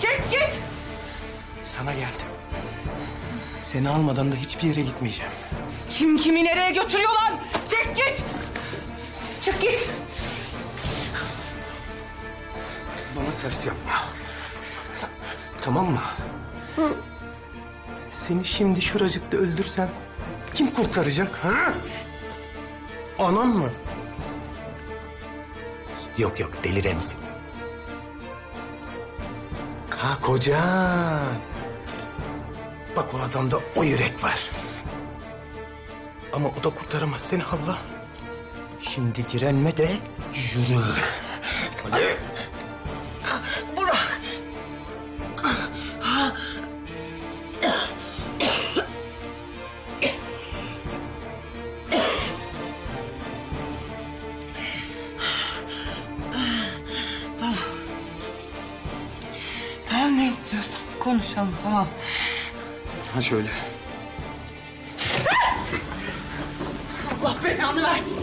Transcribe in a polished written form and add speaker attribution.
Speaker 1: Çek git!
Speaker 2: Sana geldim. Seni almadan da hiçbir yere gitmeyeceğim.
Speaker 1: Kim kimi nereye götürüyor lan? Çek git! Çık git!
Speaker 2: Bana ters yapma. Tamam mı? Seni şimdi şuracıkta öldürsem kim kurtaracak ha? Anan mı? Yok yok, deli Remzi. Ha, kocan. Bak, o adamda o yürek var. Ama o da kurtaramaz seni Havva. Şimdi direnme de yürü. Hadi.
Speaker 1: Bırak! Tamam. Tamam, ne istiyorsan konuşalım, tamam.
Speaker 2: Ha şöyle.
Speaker 1: Allah belanı versin.